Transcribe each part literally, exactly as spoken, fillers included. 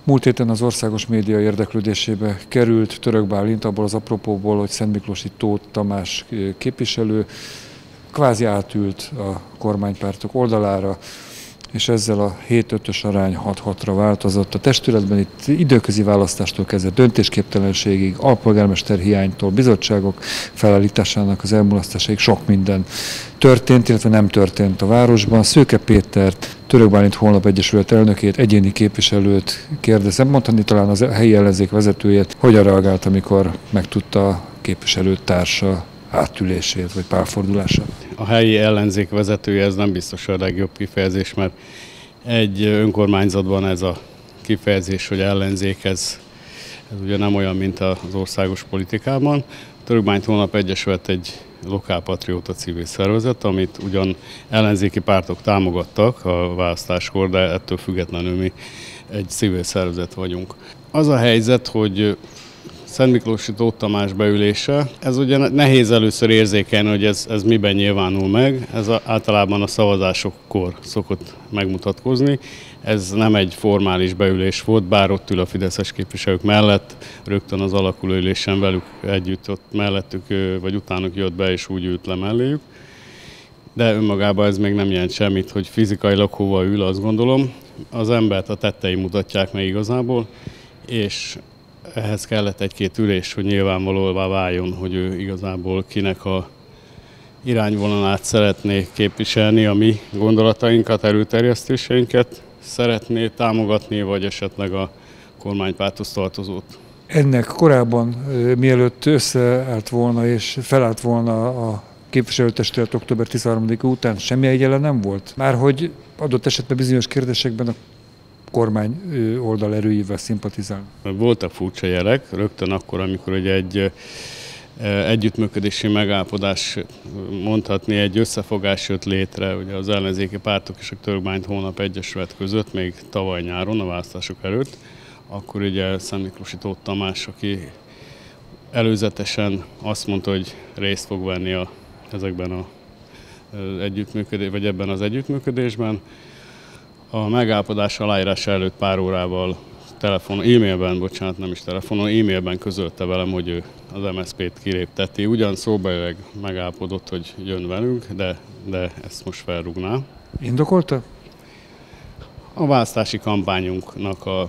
Múlt héten az országos média érdeklődésébe került Török Bálint abból az apropóból, hogy Szentmiklósi Tóth Tamás képviselő kvázi átült a kormánypártok oldalára, és ezzel a hét ötös arány hat hatra változott. A testületben itt időközi választástól kezdve döntésképtelenségig, alpolgármester hiánytól, bizottságok felállításának az elmulasztásáig sok minden történt, illetve nem történt a városban. Szőke Pétert, Török Bálint Holnap Egyesület elnökét, egyéni képviselőt kérdezem, mondhatni talán az helyi ellenzék vezetőjét, hogyan reagált, amikor megtudta a képviselőtársa átülését vagy pálfordulását? A helyi ellenzék vezetője, ez nem biztos a legjobb kifejezés, mert egy önkormányzatban ez a kifejezés, hogy ellenzék, ez, ez ugye nem olyan, mint az országos politikában. Török Bálint Holnap Egyesület egy lokálpatrióta civil szervezet, amit ugyan ellenzéki pártok támogattak a választáskor, de ettől függetlenül mi egy civil szervezet vagyunk. Az a helyzet, hogy Szentmiklósi Tóth Tamás beülése, ez ugye nehéz először érzékelni, hogy ez, ez miben nyilvánul meg, ez a, általában a szavazásokkor szokott megmutatkozni. Ez nem egy formális beülés volt, bár ott ül a fideszes képviselők mellett, rögtön az alakuló ülésen velük együtt ott mellettük, vagy utánuk jött be és úgy ült le melléjük. De önmagában ez még nem jelent semmit, hogy fizikailag hova ül, azt gondolom. Az embert a tettei mutatják meg igazából, és ehhez kellett egy-két ülés, hogy nyilvánvalóvá váljon, hogy ő igazából kinek a irányvonalát szeretné képviselni, a mi gondolatainkat, erőterjesztéseinket szeretné támogatni, vagy esetleg a kormánypárthoz tartozót. Ennek korábban, mielőtt összeállt volna és felállt volna a képviselőtestület október tizenharmadika után, semmilyen jele nem volt? Márhogy adott esetben bizonyos kérdésekben a kormány oldal erőivel szimpatizál. Voltak furcsa jelek, rögtön akkor, amikor ugye egy együttműködési megállapodás, mondhatni egy összefogás jött létre ugye az ellenzéki pártok és a Török Bálint Holnap Egyesület között, még tavaly nyáron, a választások előtt, akkor ugye Szentmiklósi Tóth Tamás, aki előzetesen azt mondta, hogy részt fog venni a, ezekben a együttműködés, vagy ebben az együttműködésben. A megállapodás aláírása előtt pár órával telefon, e-mailben, bocsánat, nem is telefonon, e-mailben közölte velem, hogy ő az em es zé pét kilépteti. Ugyan szóbelileg megállapodott, hogy jön velünk, de, de ezt most felrúgná. Indokolta? A választási kampányunknak a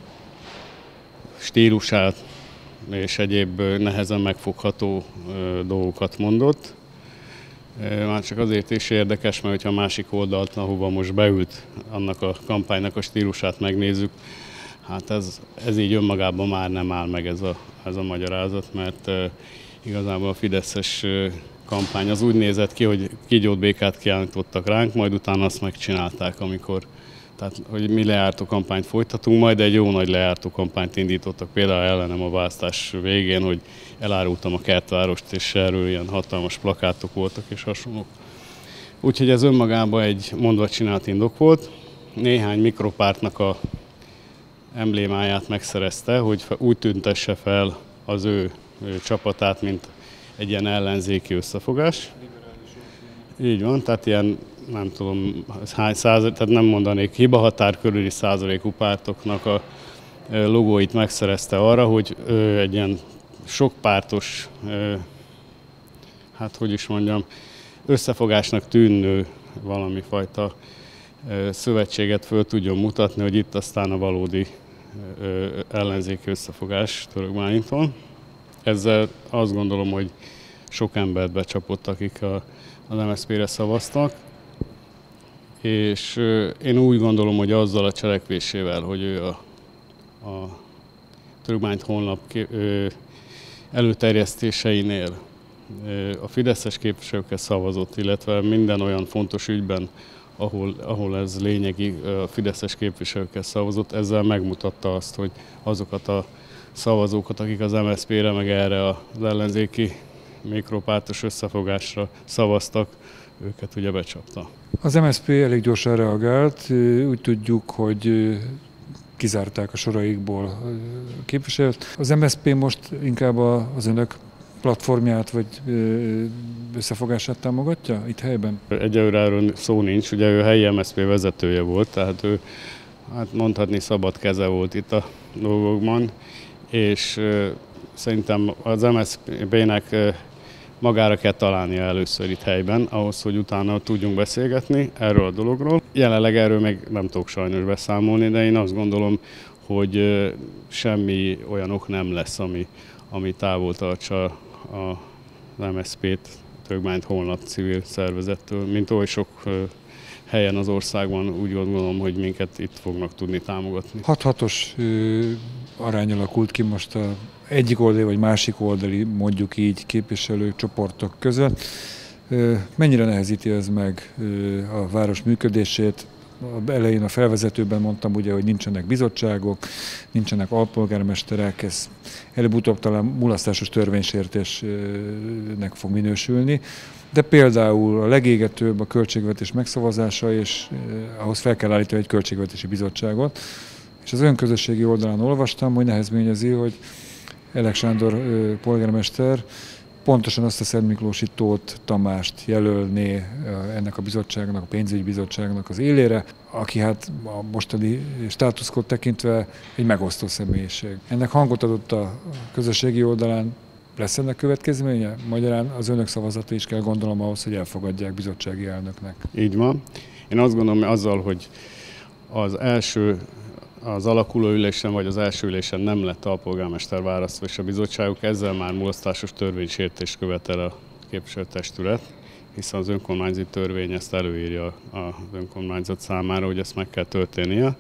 stílusát és egyéb nehezen megfogható dolgokat mondott. Már csak azért is érdekes, mert ha a másik oldalt, ahova most beült, annak a kampánynak a stílusát megnézzük, hát ez, ez így önmagában már nem áll meg ez a, ez a magyarázat, mert uh, igazából a fideszes uh, kampány az úgy nézett ki, hogy kígyót békát kiállítottak ránk, majd utána azt megcsinálták, amikor, tehát hogy mi lejárató kampányt folytatunk, majd egy jó nagy lejárató kampányt indítottak, például ellenem a választás végén, hogy elárultam a kertvárost, és erről ilyen hatalmas plakátok voltak és hasonlók. Úgyhogy ez önmagában egy mondva csinált indok volt. Néhány mikropártnak a emblémáját megszerezte, hogy úgy tüntesse fel az ő, ő csapatát, mint egy ilyen ellenzéki összefogás. Így van, tehát ilyen, nem tudom, hány százalék, tehát nem mondanék, hibahatár körüli százalékú pártoknak a logóit megszerezte arra, hogy egy ilyen sokpártos, hát hogy is mondjam, összefogásnak tűnő valami fajta szövetséget föl tudjon mutatni, hogy itt aztán a valódi ellenzéki összefogás Török Bálinton. Ezzel azt gondolom, hogy sok embert becsapott, akik a, az em es zé pére szavaztak, és én úgy gondolom, hogy azzal a cselekvésével, hogy ő a, a Török Bálint Holnap előterjesztéseinél a fideszes képviselőkkel szavazott, illetve minden olyan fontos ügyben, ahol, ahol ez lényegi, a fideszes képviselőkkel szavazott, ezzel megmutatta azt, hogy azokat a szavazókat, akik az em es zé pére, meg erre az ellenzéki mikropártos összefogásra szavaztak, őket ugye becsapta. Az em es zé pé elég gyorsan reagált, úgy tudjuk, hogy kizárták a soraikból képviselőt. Az em es zé pé most inkább az önök platformját vagy összefogását támogatja itt helyben? Egyelőre erről szó nincs, ugye ő helyi em es zé pé vezetője volt, tehát ő hát mondhatni szabad keze volt itt a dolgokban, és szerintem az em es zé pé-nek magára kell találnia először itt helyben, ahhoz, hogy utána tudjunk beszélgetni erről a dologról. Jelenleg erről még nem tudok sajnos beszámolni, de én azt gondolom, hogy semmi olyan ok nem lesz, ami, ami távol tartsa az em es zé pét, Törökbálint Holnap civil szervezettől, mint oly sok helyen az országban, úgy gondolom, hogy minket itt fognak tudni támogatni. hat-hatos arány alakult ki most a egyik oldali vagy másik oldali, mondjuk így, képviselők, csoportok között. Mennyire nehezíti ez meg a város működését? Elején a felvezetőben mondtam ugye, hogy nincsenek bizottságok, nincsenek alpolgármesterek, ez előbb-utóbb talán mulasztásos törvénysértésnek fog minősülni, de például a legégetőbb a költségvetés megszavazása, és ahhoz fel kell állítani egy költségvetési bizottságot. És az önközösségi oldalán olvastam, hogy nehezményezi, hogy Elek Sándor polgármester pontosan azt a Szentmiklósi Tóth Tamást jelölné ennek a bizottságnak, a pénzügyi bizottságnak az élére, aki hát a mostani státuszkot tekintve egy megosztó személyiség. Ennek hangot adott a közösségi oldalán, lesz ennek következménye? Magyarán az önök szavazata is kell, gondolom, ahhoz, hogy elfogadják bizottsági elnöknek. Így van. Én azt gondolom, hogy azzal, hogy az első az alakuló ülésen vagy az első ülésen nem lett alpolgármester választva, és a bizottságuk ezzel már mulasztásos törvénysértést követel a képviselőtestület, hiszen az önkormányzati törvény ezt előírja az önkormányzat számára, hogy ezt meg kell történnie.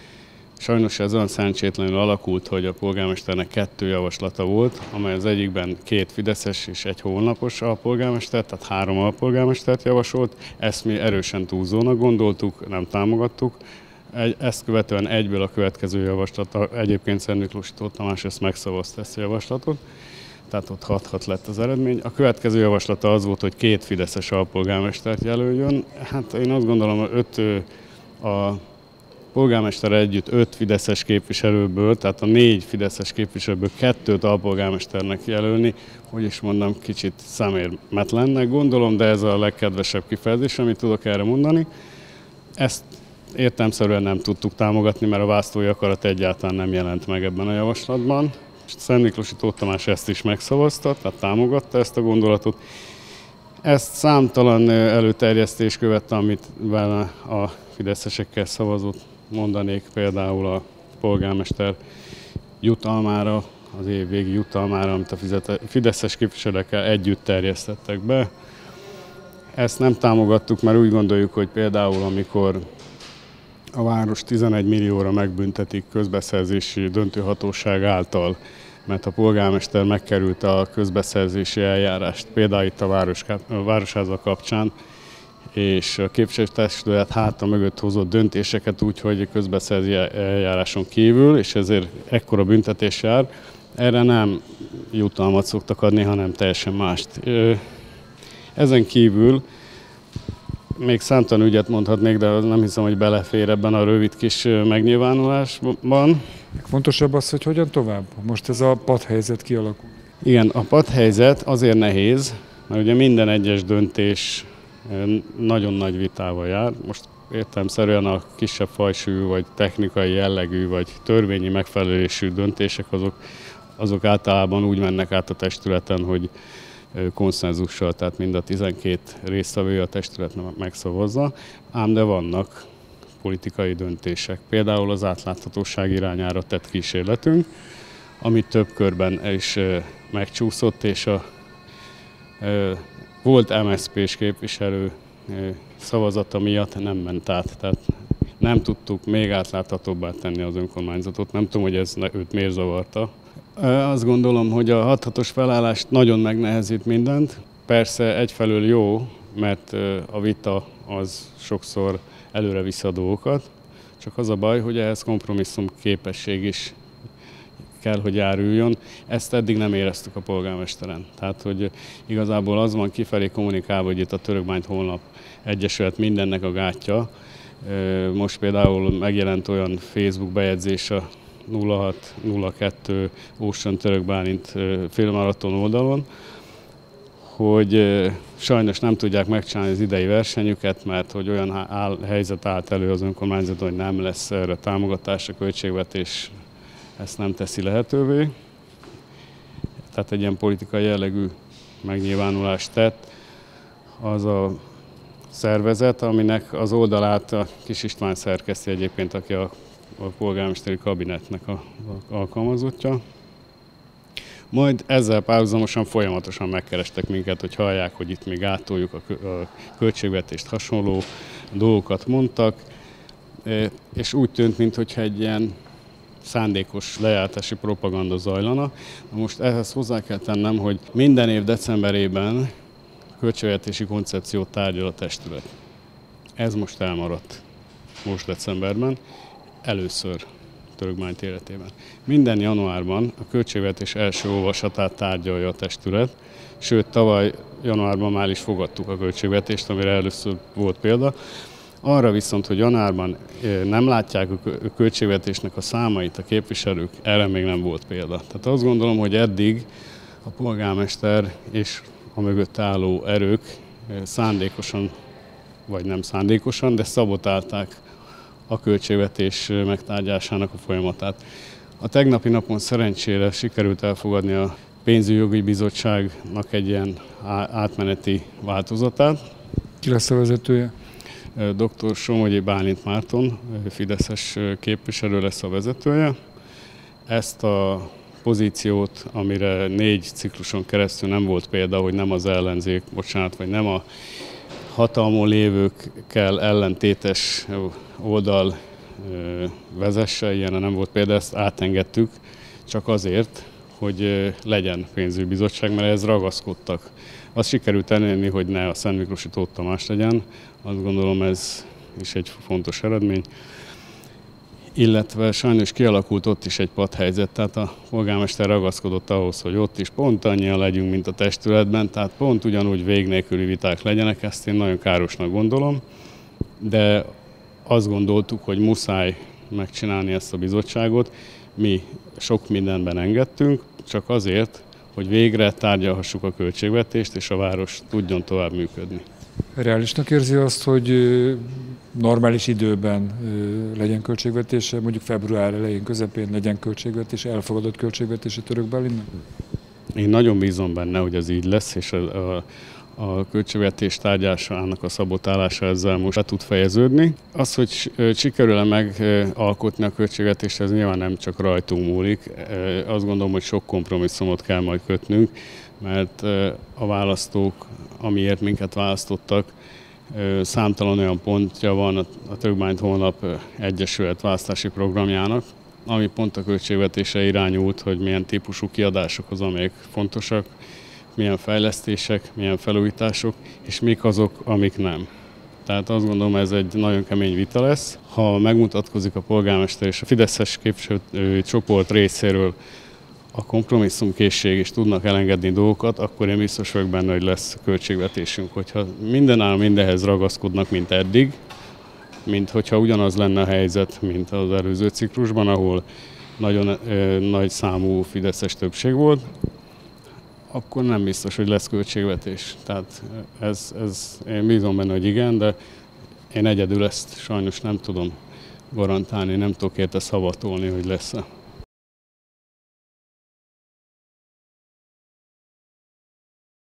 Sajnos ez olyan szerencsétlenül alakult, hogy a polgármesternek kettő javaslata volt, amely az egyikben két fideszes és egy honlapos alpolgármester, tehát három alpolgármestert javasolt. Ezt mi erősen túlzónak gondoltuk, nem támogattuk. Ezt követően egyből a következő javaslat, egyébként Szentmiklósi Tóth Tamás ezt megszavazta, ezt a javaslatot, tehát ott hat-hat lett az eredmény. A következő javaslata az volt, hogy két fideszes alpolgármestert jelöljön. Hát én azt gondolom, hogy öt, a polgármester együtt öt fideszes képviselőből, tehát a négy fideszes képviselőből kettőt alpolgármesternek jelölni, hogy is mondom, kicsit szemérmetlennek gondolom, de ez a legkedvesebb kifejezés, amit tudok erre mondani. Ezt értelemszerűen nem tudtuk támogatni, mert a választói akarat egyáltalán nem jelent meg ebben a javaslatban. Szentmiklósi Tóth Tamás ezt is megszavazta, tehát támogatta ezt a gondolatot. Ezt számtalan előterjesztés követte, amit vele a fideszesekkel szavazott, mondanék például a polgármester jutalmára, az év végi jutalmára, amit a fideszes képviselőkkel együtt terjesztettek be. Ezt nem támogattuk, mert úgy gondoljuk, hogy például amikor a város tizenegy millióra megbüntetik közbeszerzési döntőhatóság által, mert a polgármester megkerülte a közbeszerzési eljárást, például itt a, város, a Városháza kapcsán, és a képviselőtestület háta mögött hozott döntéseket úgy, hogy közbeszerzési eljáráson kívül, és ezért ekkora büntetés jár. Erre nem jutalmat szoktak adni, hanem teljesen mást. Ezen kívül még számtalan ügyet mondhatnék, de nem hiszem, hogy belefér ebben a rövid kis megnyilvánulásban. Fontosabb az, hogy hogyan tovább? Most ez a padhelyzet kialakul. Igen, a padhelyzet azért nehéz, mert ugye minden egyes döntés nagyon nagy vitával jár. Most értelemszerűen a kisebb fajsúlyú, vagy technikai jellegű, vagy törvényi megfelelésű döntések azok, azok általában úgy mennek át a testületen, hogy konszenzussal, tehát mind a tizenkét résztvevő a testület megszavazza, ám de vannak politikai döntések. Például az átláthatóság irányára tett kísérletünk, amit több körben is megcsúszott, és a volt em es zé pés képviselő szavazata miatt nem ment át. Tehát nem tudtuk még átláthatóbbá tenni az önkormányzatot. Nem tudom, hogy ez őt miért zavarta. Azt gondolom, hogy a hat-hatos felállást nagyon megnehezít mindent. Persze egyfelől jó, mert a vita az sokszor előre viszi a dolgokat, csak az a baj, hogy ehhez kompromisszum képesség is kell, hogy járuljon. Ezt eddig nem éreztük a polgármesteren. Tehát, hogy igazából az van kifelé kommunikálva, hogy itt a Törökbálint Holnap Egyesület mindennek a gátja. Most például megjelent olyan Facebook bejegyzés a nulla hat nulla kettő Ocean Törökbálint félmaraton oldalon, hogy sajnos nem tudják megcsinálni az idei versenyüket, mert hogy olyan áll, helyzet állt elő az önkormányzat, hogy nem lesz erre támogatás, a költségvetés ezt nem teszi lehetővé. Tehát egy ilyen politikai jellegű megnyilvánulást tett az a szervezet, aminek az oldalát a Kis István szerkeszti egyébként, aki a, a polgármesteri kabinetnek a, a alkalmazottja. Majd ezzel párhuzamosan folyamatosan megkerestek minket, hogy hallják, hogy itt mi gátoljuk a költségvetést, hasonló dolgokat mondtak, és úgy tűnt, mintha egy ilyen szándékos lejártási propaganda zajlana. Most ehhez hozzá kell tennem, hogy minden év decemberében költségvetési koncepciót tárgyal a testület. Ez most elmaradt, most decemberben, először Törökbányt életében. Minden januárban a költségvetés első olvasatát tárgyalja a testület, sőt tavaly januárban már is fogadtuk a költségvetést, amire először volt példa. Arra viszont, hogy januárban nem látják a költségvetésnek a számait a képviselők, erre még nem volt példa. Tehát azt gondolom, hogy eddig a polgármester és a mögött álló erők szándékosan, vagy nem szándékosan, de szabotálták a költségvetés megtárgyásának a folyamatát. A tegnapi napon szerencsére sikerült elfogadni a pénzügyi bizottságnak egy ilyen átmeneti változatát. Ki lesz a vezetője? doktor Somogyi Bálint Márton, fideszes képviselő lesz a vezetője. Ezt a pozíciót, amire négy cikluson keresztül nem volt példa, hogy nem az ellenzék, bocsánat, vagy nem a hatalmon lévőkkel ellentétes oldal vezesse, ilyen nem volt példa, ezt átengedtük csak azért, hogy legyen pénzügybizottság, mert ehhez ragaszkodtak. Azt sikerült elérni, hogy ne a Szentmiklósi Tóth Tamás legyen, azt gondolom ez is egy fontos eredmény. Illetve sajnos kialakult ott is egy padhelyzet, tehát a polgármester ragaszkodott ahhoz, hogy ott is pont annyian legyünk, mint a testületben, tehát pont ugyanúgy vég nélküli viták legyenek, ezt én nagyon károsnak gondolom, de azt gondoltuk, hogy muszáj megcsinálni ezt a bizottságot. Mi sok mindenben engedtünk, csak azért, hogy végre tárgyalhassuk a költségvetést, és a város tudjon tovább működni. Reálisnak érzi azt, hogy normális időben legyen költségvetése, mondjuk február elején, közepén legyen költségvetése, elfogadott költségvetése Törökbálinnak? Én nagyon bízom benne, hogy ez így lesz, és a, a, a költségvetés tárgyásának a szabotálása ezzel most be tud fejeződni. Az, hogy sikerül-e megalkotni a költségvetést, ez nyilván nem csak rajtunk múlik. Azt gondolom, hogy sok kompromisszumot kell majd kötnünk, mert a választók, amiért minket választottak, számtalan olyan pontja van a Törökbányt Holnap Egyesület választási programjának, ami pont a költségvetésre irányult, hogy milyen típusú kiadások az, amelyek fontosak, milyen fejlesztések, milyen felújítások, és mik azok, amik nem. Tehát azt gondolom, ez egy nagyon kemény vita lesz. Ha megmutatkozik a polgármester és a fideszes képviselő csoport részéről a kompromisszumkészség és tudnak elengedni dolgokat, akkor én biztos vagyok benne, hogy lesz költségvetésünk. Hogyha mindenáll mindenhez ragaszkodnak, mint eddig, mint hogyha ugyanaz lenne a helyzet, mint az előző ciklusban, ahol nagyon ö, nagy számú fideszes többség volt, akkor nem biztos, hogy lesz költségvetés. Tehát ez, ez, én bízom benne, hogy igen, de én egyedül ezt sajnos nem tudom garantálni, nem tudok érte szavatolni, hogy lesz-e.